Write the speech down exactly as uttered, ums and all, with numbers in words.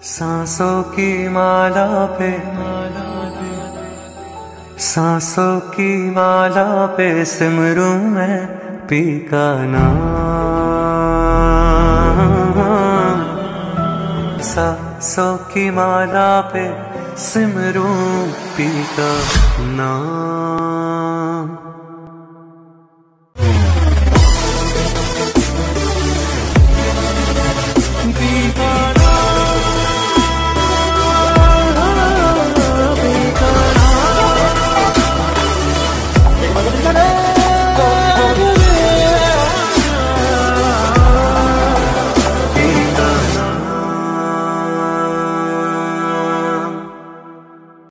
सांसों की माला पे, सांसों की माला पे सिमरूं मैं पी का नाम। सांसों की माला पे सिमरूं पी का नाम।